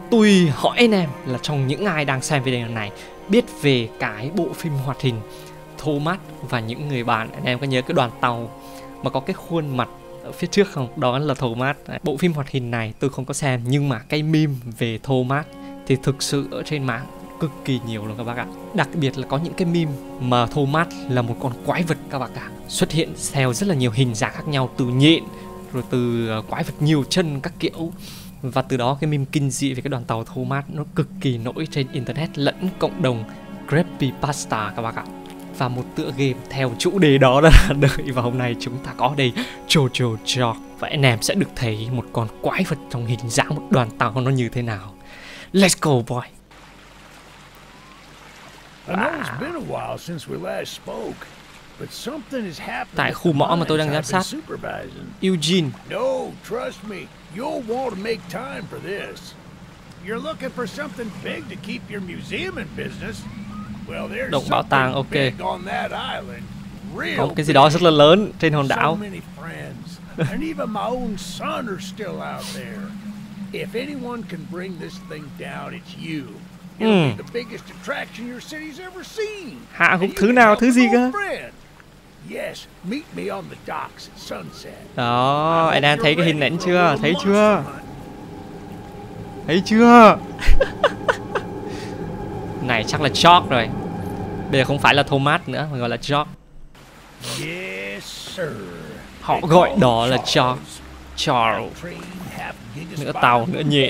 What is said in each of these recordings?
Tôi hỏi anh em là trong những ai đang xem video này biết về cái bộ phim hoạt hình Thomas và những người bạn. Anh em có nhớ cái đoàn tàu mà có cái khuôn mặt ở phía trước không? Đó là Thomas. Bộ phim hoạt hình này tôi không có xem, nhưng mà cái meme về Thomas thì thực sự ở trên mạng cực kỳ nhiều luôn các bác ạ. Đặc biệt là có những cái meme mà Thomas là một con quái vật các bác ạ, xuất hiện theo rất là nhiều hình dạng khác nhau, từ nhện rồi từ quái vật nhiều chân các kiểu. Và từ đó cái meme kinh dị về cái đoàn tàu Thomas nó cực kỳ nổi trên internet lẫn cộng đồng creepypasta các bác ạ. Và một tựa game theo chủ đề đó là đợi và hôm nay chúng ta có đây Jojo Jock. Và anh em sẽ được thấy một con quái vật trong hình dạng một đoàn tàu nó như thế nào. Let's go boy. Tại khu mỏ mà tôi đang giám sát, Eugene. No, trust me, you'll want to make time for this. You're looking for something big to keep your museum in business. Well, there's Động bảo tàng, ok. big on that island. Real Có một cái gì đó rất là lớn trên hòn so đảo. many friends, and even my own son are still out there. If anyone can bring this thing down, it's you. It'll be the biggest attraction your city's ever seen. Hạ gục thứ nào, thứ gì cơ? Yes, meet me on the docks at sunset. Đó, anh đang thấy cái hình ảnh chưa? Thấy chưa? Thấy chưa? Này chắc là Jock rồi. Bây giờ không phải là Thomas nữa mà gọi là Jock. Yes, sir. Họ gọi đó là Jock. Charles. Nữa tàu, nữa nhện.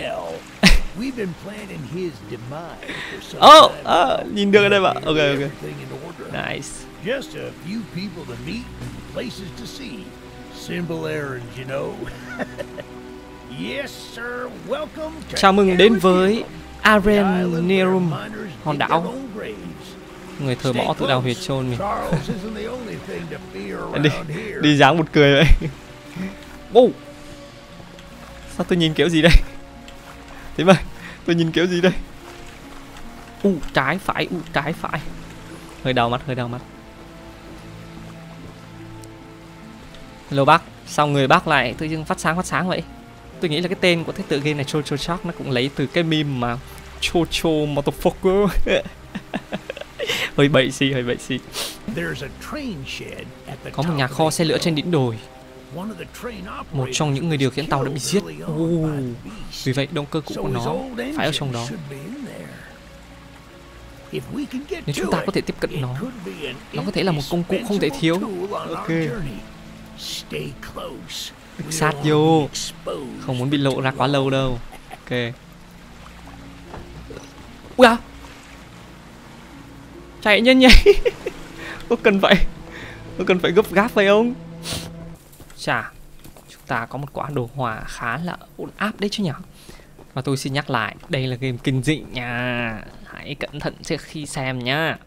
Nhìn được ở đây bạn. Ok. Nice. Just a few people to meet and places to see. Simple errands, you know. Yes, sir. Welcome to Chào mừng đến với Arenerum, hòn đảo. Người thợ mỏ tự đào huyệt chôn mình. Đi dáng một cười vậy. Wow. Sao tôi nhìn kiểu gì đây? Thế mà tôi nhìn kiểu gì đây? Trái phải, trái phải. Hơi đau mắt. Hello bác, sao người bác lại tự dưng phát sáng vậy? Tôi nghĩ là cái tên của cái tựa game này Jojo Jock nó cũng lấy từ cái meme mà Jojo motherfucker. hơi bậy xì. Có một nhà kho xe lửa trên đỉnh đồi. Một trong những người điều khiển tàu đã bị giết. Vì vậy động cơ cũ của nó phải ở trong đó. Nếu chúng ta có thể tiếp cận nó có thể là một công cụ không thể thiếu. Ok. Đừng sát vô. Không muốn bị lộ ra quá lâu đâu. Ok. Ui à. Chạy nhanh nhảy. Có cần phải gấp gáp phải không? Chà, chúng ta có một quả đồ hỏa khá là ổn áp đấy chứ nhỉ. Và tôi xin nhắc lại, đây là game kinh dị nha. Hãy cẩn thận trước khi xem nhá.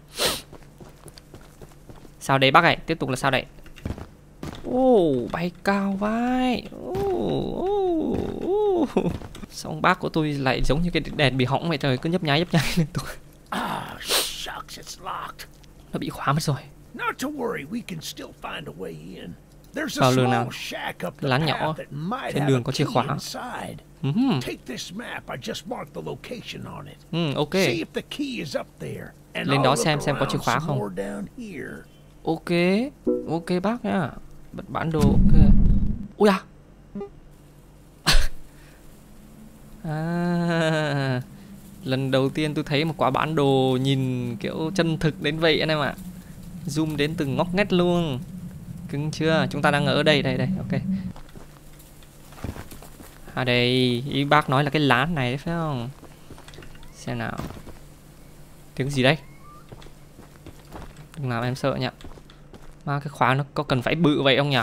Sao đây bác ơi? Tiếp tục là sao đây? Bay cao vai. Xong bác của tôi lại giống như cái đèn bị hỏng vậy trời, cứ nhấp nháy liên tục. Nó bị khóa mất rồi. Vào lường nào? Lán nhỏ trên đường có chìa khóa. Ok. Lên đó xem có chìa khóa không. Ok bác nha. Bật bản đồ. Ok. Ui à. Lần đầu tiên tôi thấy một quả bản đồ nhìn kiểu chân thực đến vậy anh em ạ. Zoom đến từng ngóc ngách luôn. Cứng chưa? Chúng ta đang ở đây. Ok. Đây, ý bác nói là cái lán này đấy phải không? Xem nào. Tiếng gì đây? Đừng làm em sợ nhỉ. Mà cái khóa nó có cần phải bự vậy không nhỉ?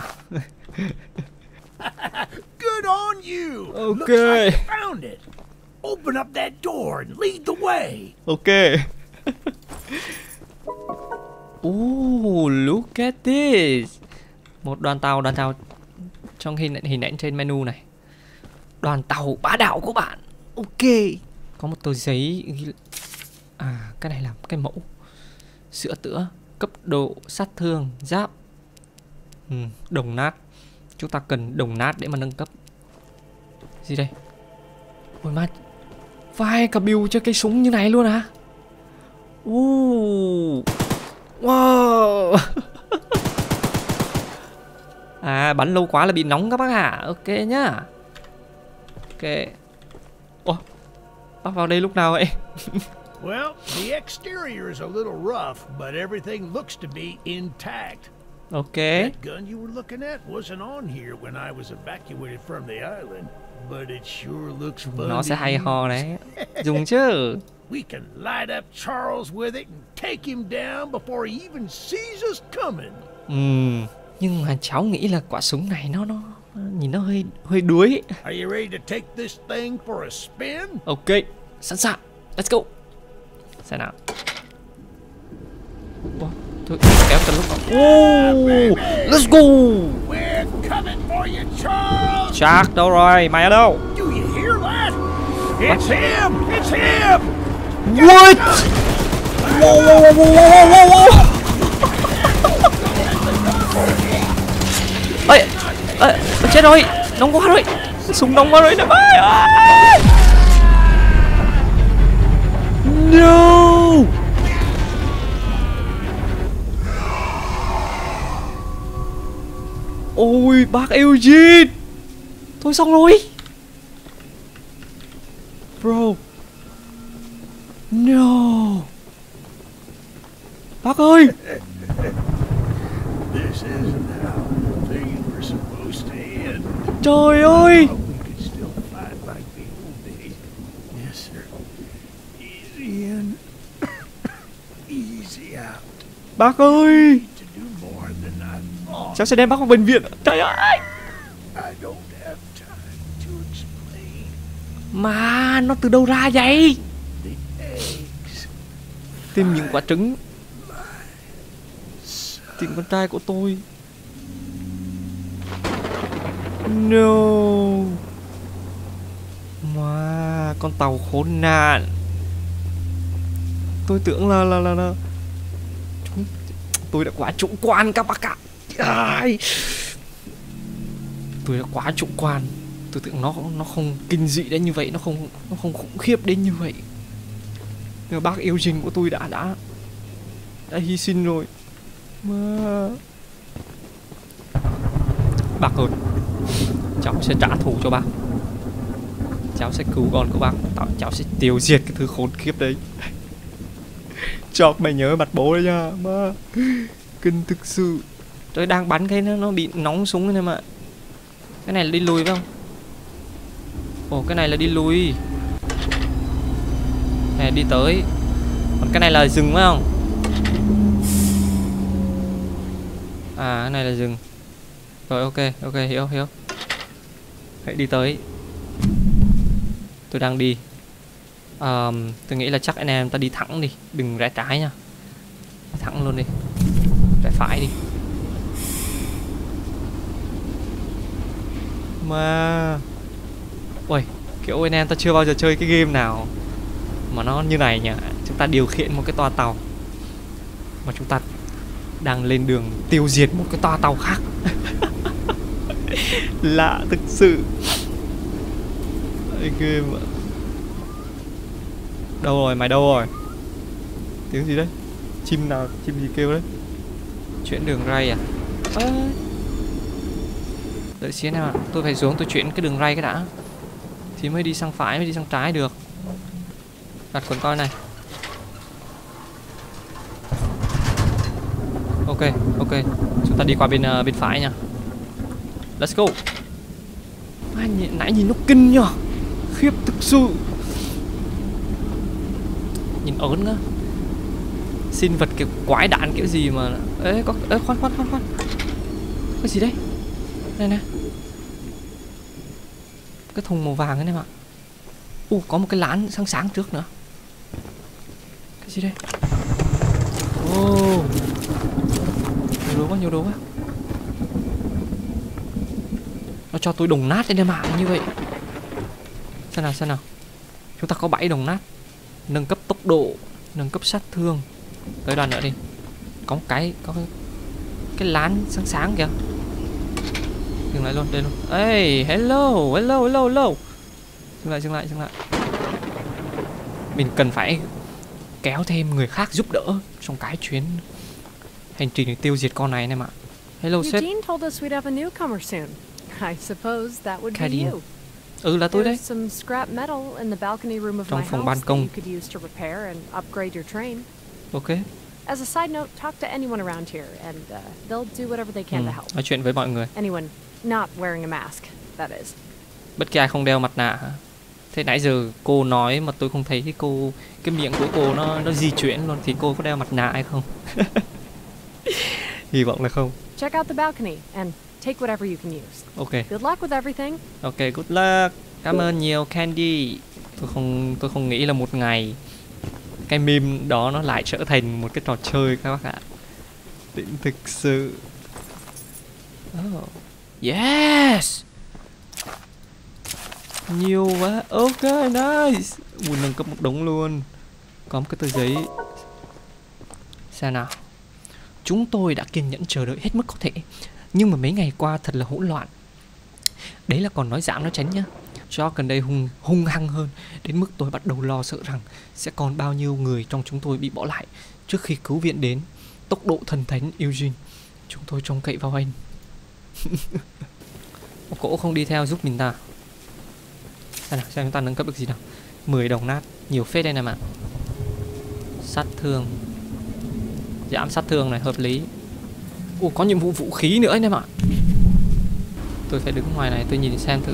Good on you. Ok. Like you found it. Open up that door and lead the way. Ok. Look at this. Một đoàn tàu trong hình ảnh trên menu này. Đoàn tàu bá đạo của bạn. Ok. Có một tờ giấy ghi... cái này là cái mẫu sữa tữa, cấp độ sát thương, giáp. Đồng nát. Chúng ta cần đồng nát để mà nâng cấp. Gì đây? Ôi má, Vai cả build cho cây súng như này luôn hả? Wow. À, bắn lâu quá là bị nóng các bác ạ. Ok nhá. Ok. Ủa, bác vào đây lúc nào vậy? Well, the exterior is a little rough, but everything looks to be intact. Ok. That gun you were looking at wasn't on here when I was evacuated from the island, but it sure looks fun. Nó sẽ hay ho đấy. Dùng chứ. We can light up Charles with it and take him down before he even sees us coming. Nhưng mà cháu nghĩ là quả súng này nó nhìn nó hơi đuối. Are you ready to take this thing for a spin? Ok, sẵn sàng. Let's go. Xem nào. Thôi kéo từ lúc let's go. We're coming for you, Charles. Jack đâu rồi? Mày ở đâu? Do you hear that? It's him! It's him! What? Wow. Ê, chết rồi, nóng quá rồi, súng nóng quá rồi nè bác ơi. No. Ôi bác Eugene. Thôi xong rồi. Bro. No. Bác ơi. This isn't how things were supposed to end. Trời ơi. We could still fight like the old days. Yes, sir. Easy in, easy out. Bác ơi. To do more than I thought. Cháu sẽ đem bác vào bệnh viện. Trời ơi. I don't have time to explain. Mà nó từ đâu ra vậy? The eggs. Tìm những quả trứng. Tìm con trai của tôi. No. Mà con tàu khốn nạn. Tôi tưởng là tôi đã quá chủ quan các bác ạ. Tôi đã quá chủ quan. Tôi tưởng nó không kinh dị đến như vậy, nó không khủng khiếp đến như vậy. Nhưng mà bác yêu trình của tôi đã hy sinh rồi. Mà bác ơi, cháu sẽ trả thù cho bác. Cháu sẽ cứu con của bác. Cháu sẽ tiêu diệt cái thứ khốn khiếp đấy. Chọc mày nhớ mặt bố đấy nha. Mà kinh thực sự. Tôi đang bắn cái nó bị nóng súng này mà. Cái này là đi lùi phải không? Ồ, cái này là đi lùi. Này đi tới. Còn cái này là dừng phải không? À, cái này là dừng. Rồi ok, hiểu. Hãy đi tới. Tôi đang đi. Tôi nghĩ là chắc anh em ta đi thẳng đi, đừng rẽ trái nha. Thẳng luôn đi. Rẽ phải đi. Mà ôi, kiểu anh em ta chưa bao giờ chơi cái game nào mà nó như này nhỉ. Chúng ta điều khiển một cái toa tàu mà chúng ta đang lên đường tiêu diệt một cái toa tàu khác. Lạ thực sự. Game ạ. Đâu rồi, mày đâu rồi? Tiếng gì đấy? Chim nào, chim gì kêu đấy? Chuyển đường ray à? Đợi xíu nào, tôi phải xuống tôi chuyển cái đường ray cái đã. Thì mới đi sang phải, mới đi sang trái được. Đặt con coi này. Ok, chúng ta đi qua bên phải nha. Let's go. Nãy nhìn nó kinh nhờ. Khiếp thực sự. Nhìn ớn á. Sinh vật kiểu quái đản kiểu gì mà. Ê, khoan. Cái gì đấy? Này. Cái thùng màu vàng này mà. Có một cái lán sáng trước nữa. Cái gì đây? Nhiều đồ quá. Nó cho tôi đồng nát lên mạng như vậy. Xem nào. Chúng ta có 7 đồng nát. Nâng cấp tốc độ, nâng cấp sát thương. Tới đoạn nữa đi. Có cái lán sáng kìa. Dừng lại luôn, đây luôn. Ê, hello. Dừng lại. Mình cần phải kéo thêm người khác giúp đỡ trong cái chuyến hành trình để tiêu diệt con này anh em ạ. Hello sếp. Eugene told us we'd have a newcomer soon. I suppose that would be Cadine. you. Là tôi đấy. There's some scrap metal in the balcony room of Trong my phòng house ban that công. you could use to repair and upgrade your train. Ok. As a side note, talk to anyone around here and they'll do whatever they can to help. Nói chuyện với mọi người. Anyone not wearing a mask, that is. Bất kỳ ai không đeo mặt nạ hả? Thế nãy giờ cô nói mà tôi không thấy cái miệng của cô nó di chuyển luôn, thì cô có đeo mặt nạ hay không? Hy vọng là không. Check out the balcony and take whatever you can use. Ok. Good luck with everything. Ok, good luck. Cảm ơn nhiều Candy. Tôi không nghĩ là một ngày cái meme đó nó lại trở thành một cái trò chơi các bác ạ. Đỉnh thực sự. Oh. Yes. Nhiều quá. Ok, nice. Ui, nâng cấp một đống luôn. Có một cái tờ giấy. Sao nào? Chúng tôi đã kiên nhẫn chờ đợi hết mức có thể, nhưng mà mấy ngày qua thật là hỗn loạn. Đấy là còn nói giảm nói tránh nhá. Joe gần đây hung hăng hơn, đến mức tôi bắt đầu lo sợ rằng sẽ còn bao nhiêu người trong chúng tôi bị bỏ lại trước khi cứu viện đến. Tốc độ thần thánh Eugene, chúng tôi trông cậy vào anh. Cỗ không đi theo giúp mình ta. Xem chúng ta nâng cấp được gì nào. 10 đồng nát, nhiều phết đây này mà. Sát thương, giảm sát thương này, hợp lý. Có nhiệm vụ vũ khí nữa anh em ạ. Tôi phải đứng ngoài này, tôi nhìn xem thử.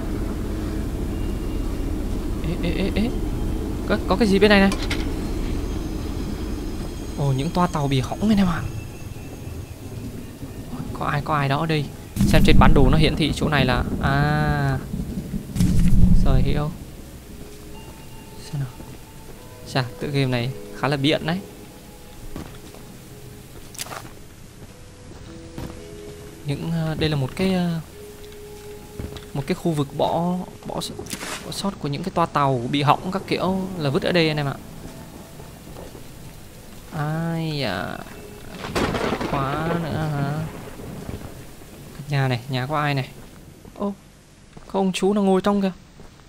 Ê. Có cái gì bên này này? Những toa tàu bị hỏng anh em ạ. Có ai đó ở đây. Xem trên bản đồ nó hiển thị chỗ này là rồi hiểu. Xem nào. Chà, tựa game này khá là biện đấy. Đây là một cái khu vực bỏ sót của những cái toa tàu bị hỏng các kiểu là vứt ở đây anh em ạ. Ai à, khóa nữa hả? Nhà này, nhà có ai này? Có ông chú nào ngồi trong kìa.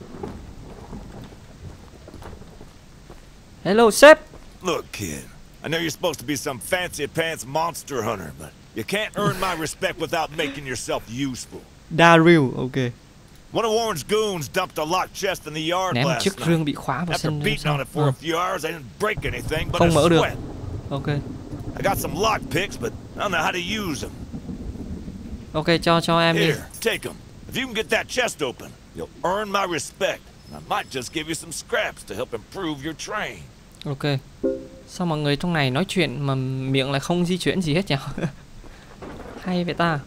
Hello sếp. Look, kid, I know you're supposed to be some fancy pants monster hunter, but you can't earn my respect without making yourself useful. Daryl, ok. One of Warren's goons dumped a locked chest in the yard Ném last chiếc night. rương bị khóa vào After sân. beating on it for a few hours, I didn't break anything but Không a mở được. sweat. Ok. I got some lock picks, but I don't know how to use them. Ok, cho em đi. Here, take them. If you can get that chest open, you'll earn my respect. And I might just give you some scraps to help improve your train. Ok. Sao mọi người trong này nói chuyện mà miệng lại không di chuyển gì hết nhỉ? Hay vậy ta.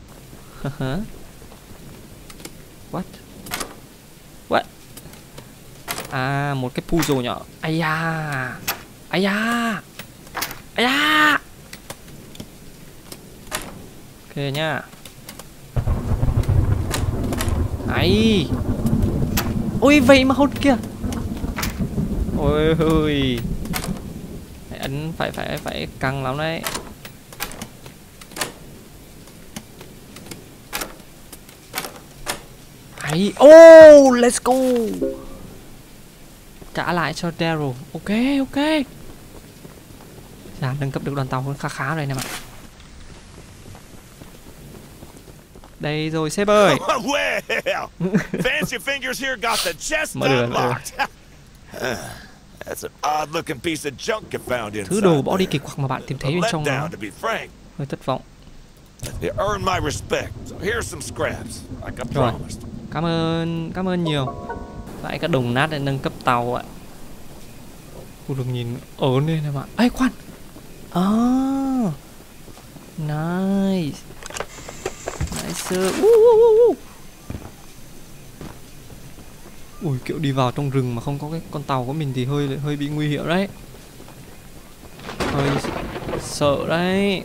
What? Một cái puzzle nhỏ. Ây da. Ok nhá. Ôi vậy mà hốt kìa. Ôi. Ấn phải căng lắm đấy. Let's go. Trả lại cho Daryl. Ok. Dạ, nâng cấp được đoàn tàu khá rồi nè bạn. Đây rồi sếp ơi. Well, Fancy Fingers here got the chest unlocked. That's an odd looking piece of junk you found inside. Thứ đồ bỏ đi kỳ quặc mà bạn tìm thấy bên trong nó. Hơi thất vọng. They earned my respect. So here's some scraps, like I promised. Cảm ơn nhiều. Lại các đồng nát để nâng cấp tàu ạ. Đừng nhìn ớn lên em ạ. Ê khoan. Nice. Ui, kiểu đi vào trong rừng mà không có cái con tàu của mình thì hơi bị nguy hiểm đấy. Hơi sợ đấy.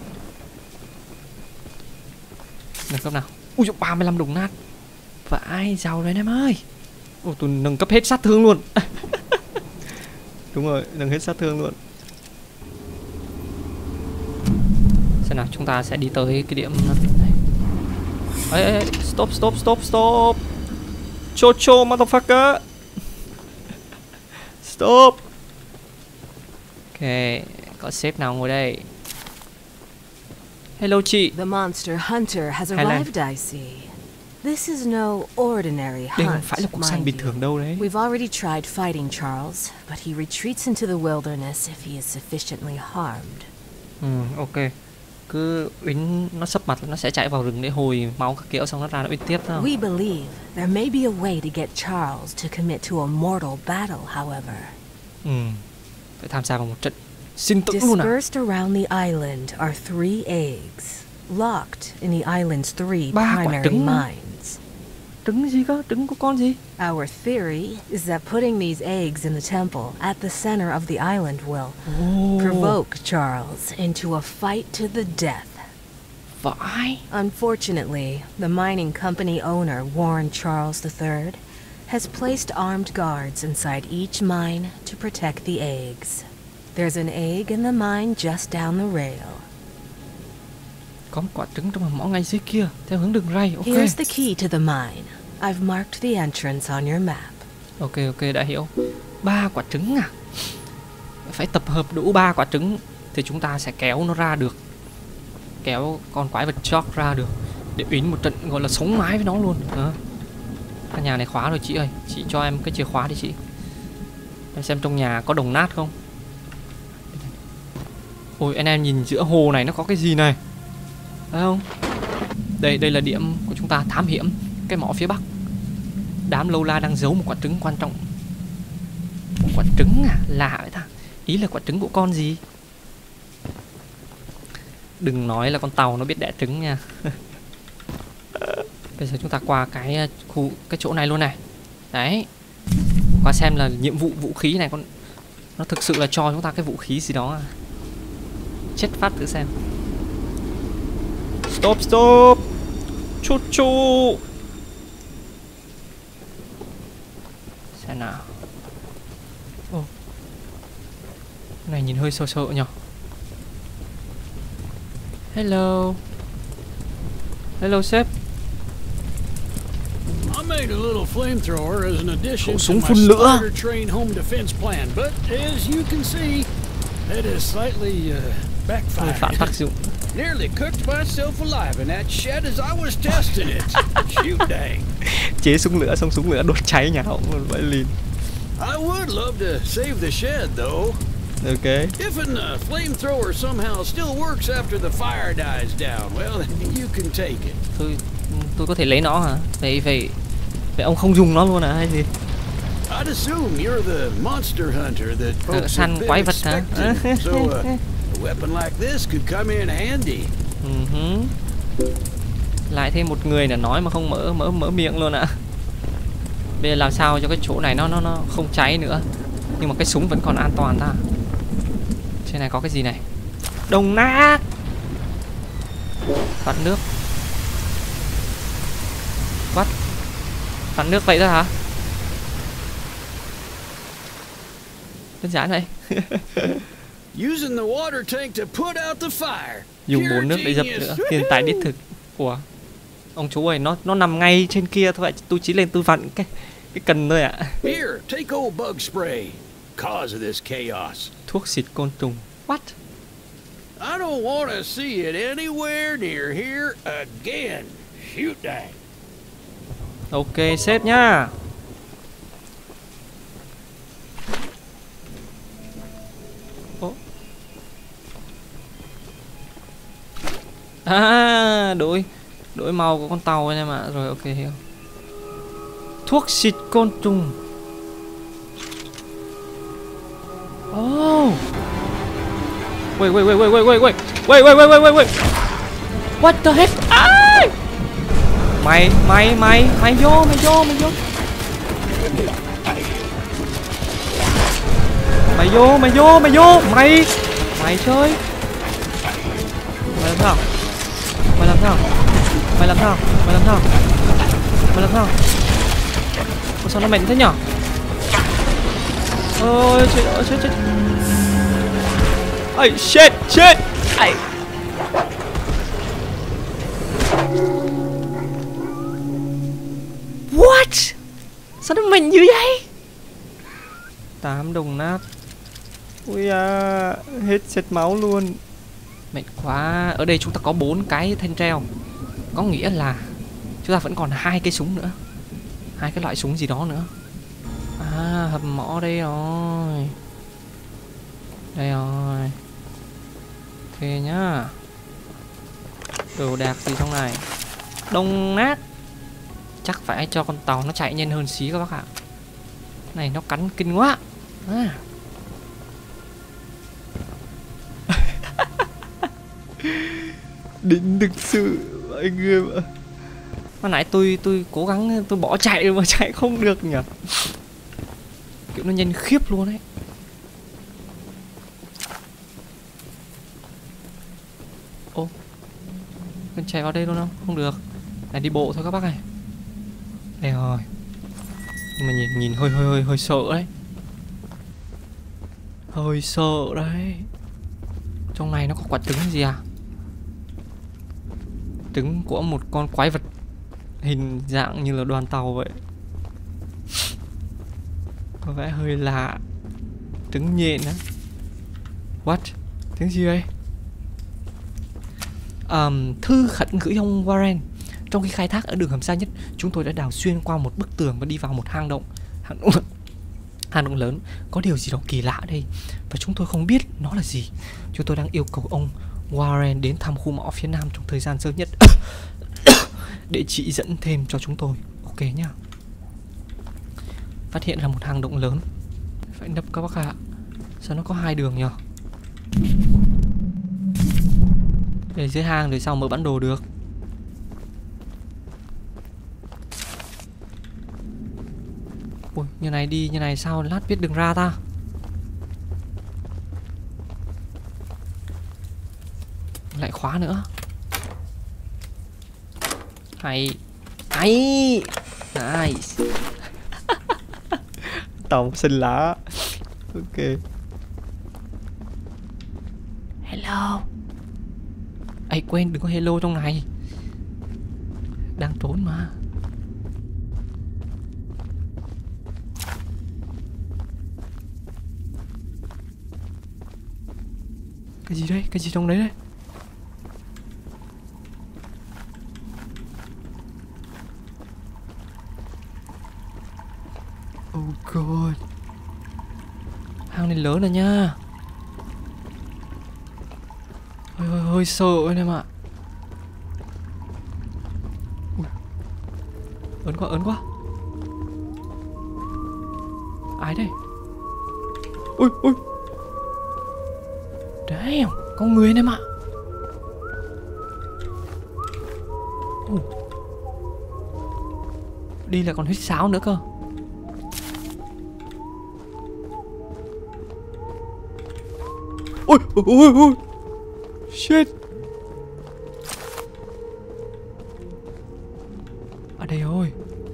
Nâng cấp nào. Ui, 35 đồng nát. Vãi, giàu rồi em ơi. Tôi nâng cấp hết sát thương luôn. Đúng rồi, nâng hết sát thương luôn. Xem nào, chúng ta sẽ đi tới cái điểm này. Ê, stop. Cho motherfucker. Stop. Ok, có sếp nào ngồi đây? Hello chị. The monster hunter has Highland. arrived, I see. This is no ordinary Đây không hunt, phải là cuộc săn mind bình you. thường đâu đấy. We've already tried fighting Charles, but he retreats into the wilderness if he is sufficiently harmed. Ok. Cứ Yến nó sấp mặt nó sẽ chạy vào rừng để hồi máu các kiểu xong nó ra nó Yến tiếp thôi. We believe there may be a way to get Charles to commit to a mortal battle, however. Phải tham gia vào một trận sinh tử luôn à? Dispersed around the island are 3 eggs, locked in the island's 3 Ba quả primary trứng. mines. Trứng gì cơ? Trứng của con gì? Our theory is that putting these eggs in the temple at the center of the island will provoke Charles into a fight to the death. Vãi. Unfortunately, the mining company owner, Warren Charles III, has placed armed guards inside each mine to protect the eggs. There's an egg in the mine just down the rail. Có một quả trứng trong mỏ ngay dưới kia theo hướng đường ray. Ok. Here's the key to the mine. I've marked the entrance on your map. Ok, đã hiểu. 3 quả trứng à? Phải tập hợp đủ 3 quả trứng thì chúng ta sẽ kéo nó ra được. Kéo con quái vật Chok ra được để Yến một trận gọi là sống mái với nó luôn. Căn nhà này khóa rồi chị ơi. Chị cho em cái chìa khóa đi chị. Em xem trong nhà có đồng nát không. Ôi anh em nhìn giữa hồ này nó có cái gì này. Thấy không? Đây là điểm của chúng ta thám hiểm cái mỏ phía bắc. Đám lâu la đang giấu một quả trứng quan trọng. Một quả trứng à? Lạ vậy ta. Ý là quả trứng của con gì? Đừng nói là con tàu nó biết đẻ trứng nha. Bây giờ chúng ta qua cái chỗ này luôn này. Đấy. Qua xem là nhiệm vụ vũ khí này nó thực sự là cho chúng ta cái vũ khí gì đó à. Chết phát thử xem. Stop. Chu. Xem nào. Cái này nhìn hơi sợ nhỉ. Hello sếp. I made a little flamethrower as an addition to súng my phun lửa. starter train home defense plan, but as you can see, it is slightly Phản backfired. tác dụng. Nearly cooked myself alive in that shed as I was testing it. Shoot dang. Chế súng lửa xong súng lửa đốt cháy nhà hậu vậy liền. I would love to save the shed though. Ok. If an flamethrower somehow still works after the fire dies down, well, you can take it. Tôi có thể lấy nó hả? Vậy ông không dùng nó luôn à hay gì? I'd assume you're the monster hunter that folks Săn have quái been vật hả? expecting. So a weapon like this could come in handy. Lại thêm một người là nói mà không mở miệng luôn ạ. Bây giờ làm sao cho cái chỗ này nó không cháy nữa. Nhưng mà cái súng vẫn còn an toàn ta. Trên này có cái gì này? Đồng nát. Phát nước. What? Phát nước vậy thôi hả? Đơn giản vậy. Using the water tank to put out the fire. Dùng bồn nước để dập lửa. Tiền tài đích thực. Ủa? Ông chú ơi, nó nằm ngay trên kia thôi. Tôi chỉ lên tôi vặn cái cần thôi ạ. Here, take old bug spray. Cause of this chaos. Thuốc xịt côn trùng. What? I don't want to see it anywhere near here again. Shoot dang. Ok sếp nhá. Đổi màu của con tàu anh em ạ. Rồi ok hiểu. Thuốc xịt côn trùng. Oh. Wait. What the heck? Ah! Mày vô. Mày chơi. Mày làm sao? Ủa sao nó mạnh thế nhở? Ôi chết. Ây shit. Ai. What? Sao nó mạnh dữ vậy? 8 đồng nát. Ui à, hết sệt máu luôn. Mệt quá. Ở đây chúng ta có 4 cái thanh treo. Có nghĩa là chúng ta vẫn còn 2 cái súng nữa. 2 cái loại súng gì đó nữa. À, hầm mỏ đây rồi. Đây rồi. Ok nhá. Đồ đạc gì trong này? Đồng nát. Chắc phải cho con tàu nó chạy nhanh hơn xí các bác ạ. Này nó cắn kinh quá à. Đỉnh thực sự anh em ạ. Hồi nãy tôi cố gắng tôi bỏ chạy mà chạy không được nhỉ. Kiểu nó nhanh khiếp luôn ấy. Ô, mình chạy vào đây luôn không? Không được. Này đi bộ thôi các bác này. Đây rồi. Nhưng mà nhìn hơi sợ đấy. Hơi sợ đấy. Trong này nó có quả trứng gì à? Trứng của một con quái vật hình dạng như là đoàn tàu vậy. Có vẻ hơi lạ. Trứng nhện á. What? Trứng gì đây? Thư khẩn gửi ông Warren. Trong khi khai thác ở đường hầm xa nhất, chúng tôi đã đào xuyên qua một bức tường và đi vào một hang động lớn. Có điều gì đó kỳ lạ ở đây và chúng tôi không biết nó là gì. Chúng tôi đang yêu cầu ông Warren đến thăm khu mỏ phía nam trong thời gian sớm nhất để chỉ dẫn thêm cho chúng tôi. Ok nhá. Phát hiện là một hang động lớn. Phải nấp các bác ạ. Sao nó có 2 đường nhỉ? Để dưới hang rồi sao mở bản đồ được? Ui, như này đi như này sao lát biết đường ra ta? Lại khóa nữa. Hay. Nice. Tàu xinh lá. Ok. Hello. Ây quên đừng có hello trong này. Đang trốn mà. Cái gì đấy? Cái gì trong đấy đấy? Oh god. Hang này lớn rồi nha. Hơi sợ anh em ạ. Ớn quá. Ai đây? Ui. Damn, có người anh em ạ. Đi là còn huýt sáo nữa cơ. Ui. Shit. Ở đây rồi.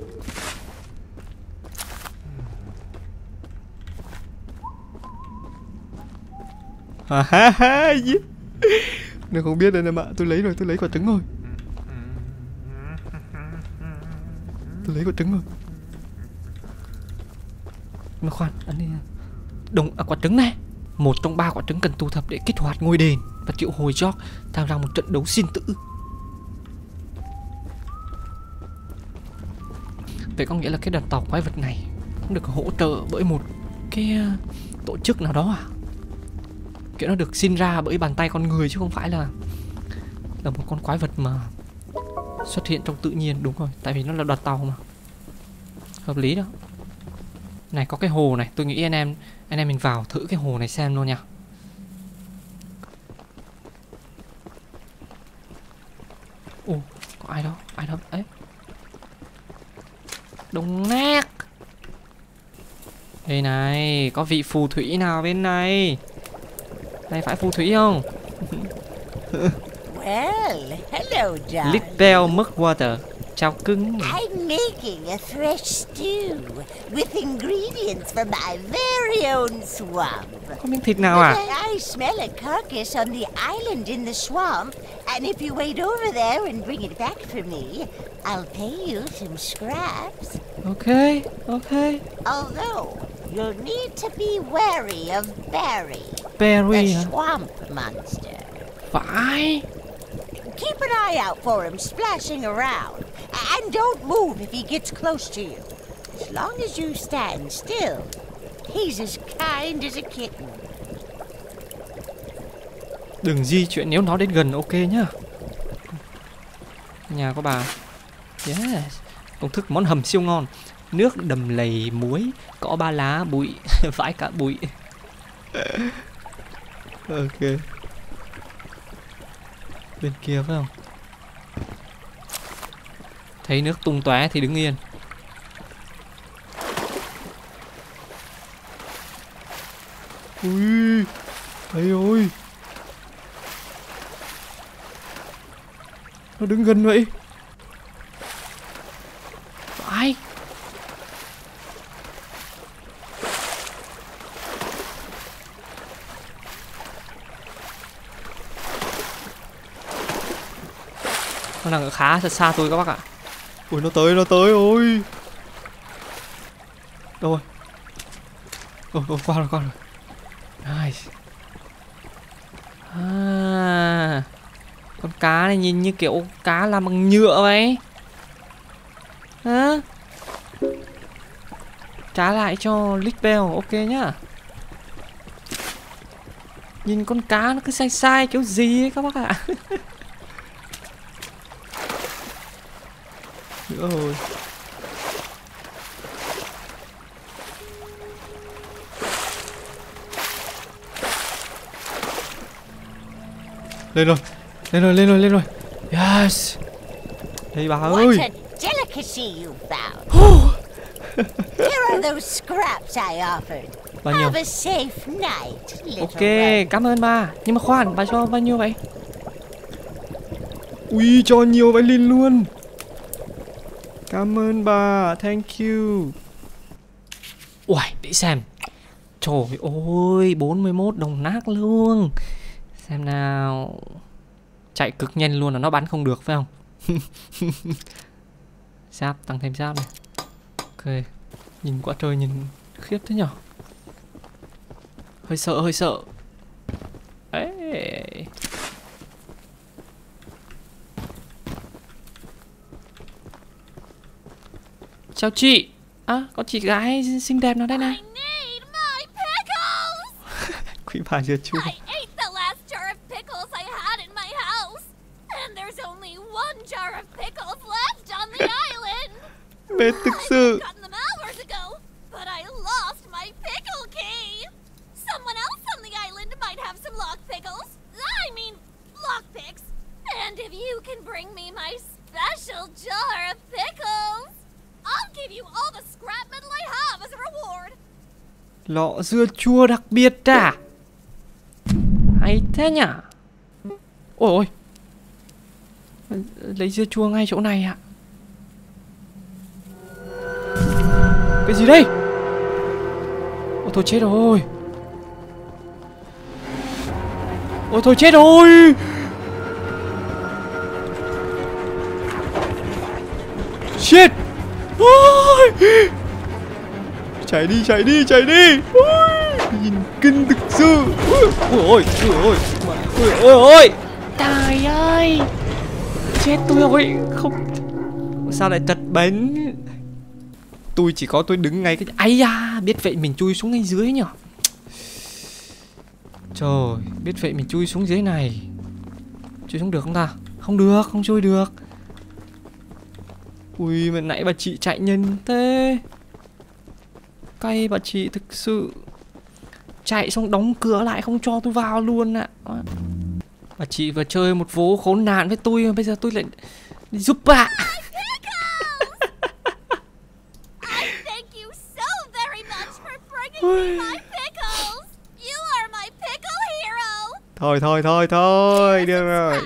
Nếu không biết anh em ạ, tôi lấy quả trứng rồi. Mà khoan, anh đi. Quả trứng này. Một trong 3 quả trứng cần thu thập để kích hoạt ngôi đền và triệu hồi George tham gia một trận đấu sinh tử. Vậy có nghĩa là cái đoàn tàu quái vật này cũng được hỗ trợ bởi một cái tổ chức nào đó à? Kiểu nó được sinh ra bởi bàn tay con người chứ không phải là một con quái vật mà xuất hiện trong tự nhiên. Đúng rồi, tại vì nó là đoàn tàu mà. Hợp lý đó. Này có cái hồ này, tôi nghĩ anh em mình vào thử cái hồ này xem luôn nha. Ồ, có ai đó ấy. Đồng nát. Đây này, có vị phù thủy nào bên này? Này phải phù thủy không? Well, hello, darling. Little Mugwater. Chào cưng. I'm making a fresh stew with ingredients from my very own swamp. Có miếng thịt nào à? I smell a carcass on the island in the swamp, and if you wait over there and bring it back for me, I'll pay you some scraps. Okay. Although You'll need to be wary of Barry, Perry the hả? swamp monster. Phải. Keep an eye out for him splashing around, and don't move if he gets close to you. As long as you stand still, he's as kind as a kitten. Đừng di chuyển nếu nó đến gần, ok nhá. Nhà của bà. Yes. Công thức món hầm siêu ngon. Nước đầm lầy muối, cỏ ba lá, bụi, vãi cả bụi. Ok. Bên kia phải không? Thấy nước tung tóe thì đứng yên. Ui, thấy ơi. Nó đứng gần vậy. Phải. Nó đang ở khá xa tôi các bác ạ. Ui nó tới ôi. Đâu rồi? Qua rồi. Nice. À, con cá này nhìn như kiểu cá làm bằng nhựa vậy. Hả? Trả lại cho Lickbell, ok nhá. Nhìn con cá nó cứ sai kiểu gì ấy các bác ạ. Nữa rồi. Lên rồi. Yes. Đây bà ơi. What a delicacy you found. Here are those scraps I offered. Bao nhiêu? Have a safe night, little Ok, one. cảm ơn bà. Nhưng mà khoan, bà cho bao nhiêu vậy? Ui, cho nhiều vậy Linh luôn. Cảm ơn bà, thank you. Uầy, để xem. Trời ơi, 41 đồng nát luôn. Xem nào. Chạy cực nhanh luôn là nó bắn không được phải không? Giáp, tăng thêm giáp này. Ok. Nhìn quả trời nhìn khiếp thế nhở. Hơi sợ. Ê. Chào chị. À, có chị gái xinh đẹp nào đây này. Need my pickles! Quý bà dưa chua. I ate the last jar of pickles I had in my house, and there's only one jar of pickles left on the island. Mệt thực sự. I gotten them hours ago, but I lost my pickle key. Someone else on the island might have some lock pickles. I mean, lockpicks. And if you can bring me my special jar of pickles, I'll give you all the scrap metal I have as a reward. Lọ dưa chua đặc biệt à? Hay thế nhỉ? Ôi, lấy dưa chua ngay chỗ này ạ. Cái gì đây? Ôi thôi chết rồi. Ôi thôi chết rồi. Shit. Ôi. Chạy đi. Ôi. Nhìn kinh thực sự. Ôi. Trời ơi. Chết tôi rồi. Không. Sao lại tật bánh? Tôi chỉ có tôi đứng ngay cái... Ây da, biết vậy mình chui xuống ngay dưới nhở. Trời, biết vậy mình chui xuống dưới này. Chui xuống được không ta? Không được, không chui được. Ui, mà nãy bà chị chạy nhanh thế. Cay bà chị thực sự. Chạy xong đóng cửa lại không cho tôi vào luôn ạ. Bà chị vừa chơi một vố khốn nạn với tôi, bây giờ tôi lại đi giúp bà. Thôi, được rồi.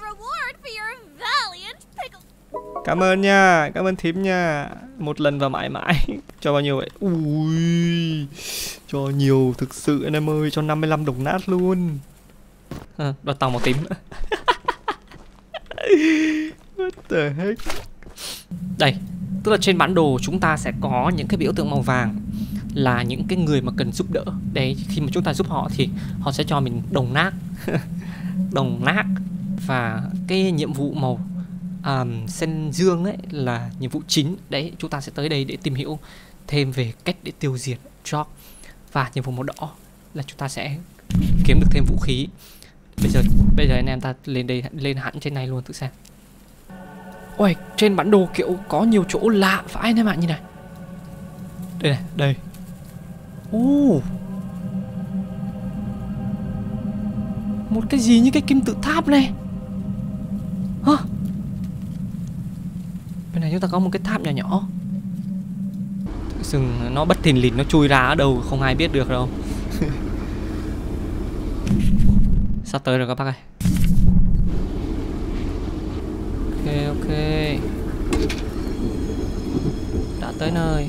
Cảm ơn nha, cảm ơn thím nha. Một lần và mãi mãi. Cho bao nhiêu vậy? Ui, cho nhiều thực sự anh em ơi, cho 55 đồng nát luôn. Đoạt tàu màu tím. What the heck? Đây, tức là trên bản đồ chúng ta sẽ có những cái biểu tượng màu vàng. là những cái người mà cần giúp đỡ. Đấy, khi mà chúng ta giúp họ thì họ sẽ cho mình đồng nát. Đồng nát. Và cái nhiệm vụ màu xanh dương ấy là nhiệm vụ chính. Đấy, chúng ta sẽ tới đây để tìm hiểu thêm về cách để tiêu diệt Jork. Và nhiệm vụ màu đỏ là chúng ta sẽ kiếm được thêm vũ khí. Bây giờ anh em ta lên hẳn trên này luôn thử xem. Ôi, trên bản đồ kiểu có nhiều chỗ lạ vãi anh em ạ, như này. Đây này, đây. Một cái gì như cái kim tự tháp này. Bên này chúng ta có một cái tháp nhỏ nhỏ. Tự dưng nó bất thình lình nó chui ra ở đâu không ai biết được đâu. Sắp tới rồi các bác ơi. Ok. Đã tới nơi.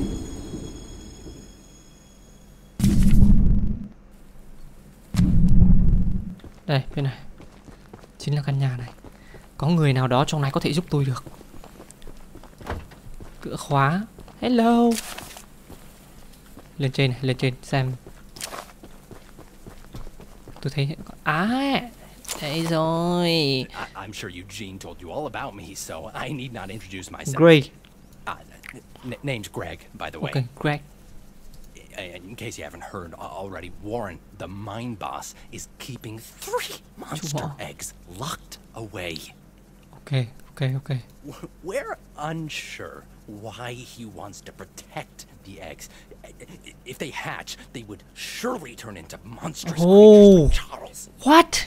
Đây, bên này chính là căn nhà này. Có người nào đó trong này có thể giúp tôi được. Cửa khóa. Hello. Lên trên này, lên trên xem. Tôi thấy đây rồi. I'm sure Eugene told you all about me, so I need not introduce myself. Greg. Name's Greg, by the way. Okay, Greg. In case you haven't heard already, Warren, the mine boss, is keeping 3 monster eggs locked away. Okay. We're unsure why he wants to protect the eggs. If they hatch, they would surely turn into monstrous creatures like Charles. What?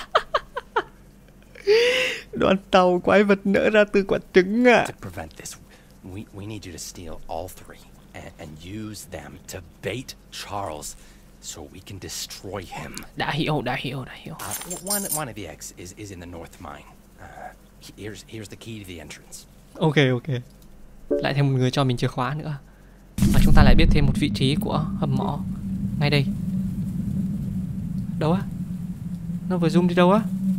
Đoàn tàu quái vật nở ra từ quả trứng à? To prevent this, we need you to steal all 3 and use them to bait Charles so we can destroy him. Đã hiểu. One of the eggs is in the north mine. Here's the key to the entrance. Ok. Lại thêm một người cho mình chìa khóa nữa. Và chúng ta lại biết thêm một vị trí của hầm mỏ. Ngay đây. Đâu á? Nó vừa zoom đi đâu á?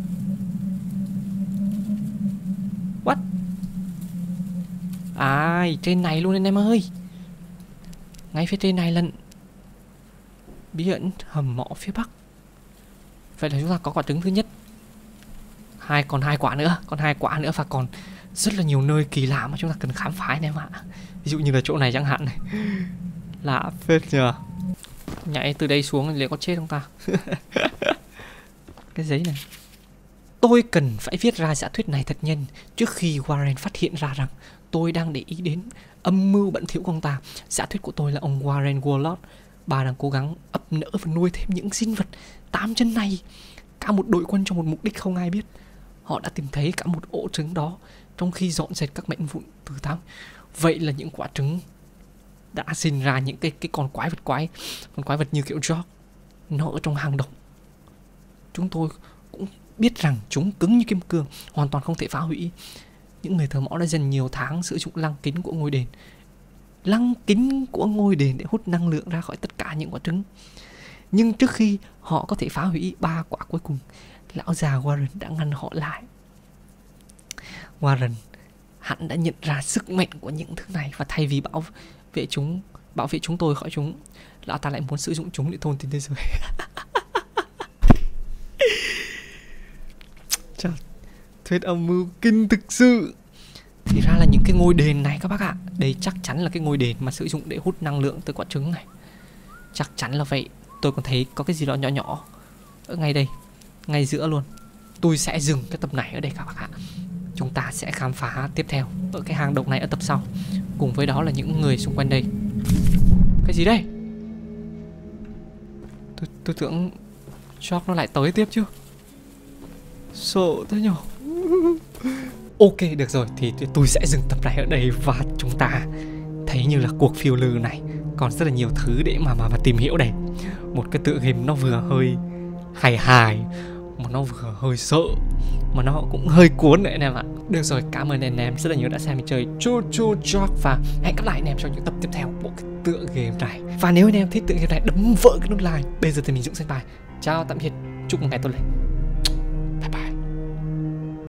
What? Trên này luôn anh em ơi. Ngay phía trên này là bí ẩn hầm mỏ phía bắc. Vậy là chúng ta có quả trứng thứ nhất. Còn 2 quả nữa. Và còn rất là nhiều nơi kỳ lạ mà chúng ta cần khám phá anh em ạ. Ví dụ như là chỗ này chẳng hạn này. Lạ phết nhờ. Nhảy từ đây xuống liệu có chết không ta? Cái giấy này. Tôi cần phải viết ra giả thuyết này thật nhanh trước khi Warren phát hiện ra rằng tôi đang để ý đến âm mưu bẩn thỉu của ông ta. Giả thuyết của tôi là ông Warren Warlord, bà đang cố gắng ấp nở và nuôi thêm những sinh vật 8 chân này. Cả một đội quân cho một mục đích không ai biết. Họ đã tìm thấy cả một ổ trứng đó trong khi dọn dẹp các mảnh vụn từ tháng. Vậy là những quả trứng đã sinh ra những cái con quái vật như kiểu Jork. Nó ở trong hang động. Chúng tôi cũng biết rằng chúng cứng như kim cương, hoàn toàn không thể phá hủy. Những người thợ mỏ đã dành nhiều tháng sử dụng lăng kính của ngôi đền để hút năng lượng ra khỏi tất cả những quả trứng. Nhưng trước khi họ có thể phá hủy 3 quả cuối cùng, lão già Warren đã ngăn họ lại. Warren, hắn đã nhận ra sức mạnh của những thứ này, và thay vì bảo vệ chúng tôi khỏi chúng, lão ta lại muốn sử dụng chúng để thôn tính thế giới. Thuyết âm mưu kinh thực sự. Thì ra là những cái ngôi đền này các bác ạ. Đây chắc chắn là cái ngôi đền mà sử dụng để hút năng lượng từ quả trứng này. Chắc chắn là vậy. Tôi còn thấy có cái gì đó nhỏ nhỏ ở ngay đây, ngay giữa luôn. Tôi sẽ dừng cái tập này ở đây các bác ạ. Chúng ta sẽ khám phá tiếp theo ở cái hang động này ở tập sau. Cùng với đó là những người xung quanh đây. Cái gì đây? Tôi tưởng Jork nó lại tới tiếp chứ. Sợ thế nhở. Ok, được rồi, thì tôi sẽ dừng tập này ở đây. Và chúng ta thấy như là cuộc phiêu lưu này còn rất là nhiều thứ để mà tìm hiểu đây. Một cái tựa game nó vừa hơi hài mà nó vừa hơi sợ, mà nó cũng hơi cuốn nữa anh em ạ. Được rồi, cảm ơn anh em rất là nhiều đã xem mình chơi Jojo Jork, và hẹn gặp lại anh em trong những tập tiếp theo của cái tựa game này. Và nếu anh em thích tựa game này, đấm vỡ cái nút like. Bây giờ thì mình Dũng Senpai chào tạm biệt, chúc một ngày tốt lành.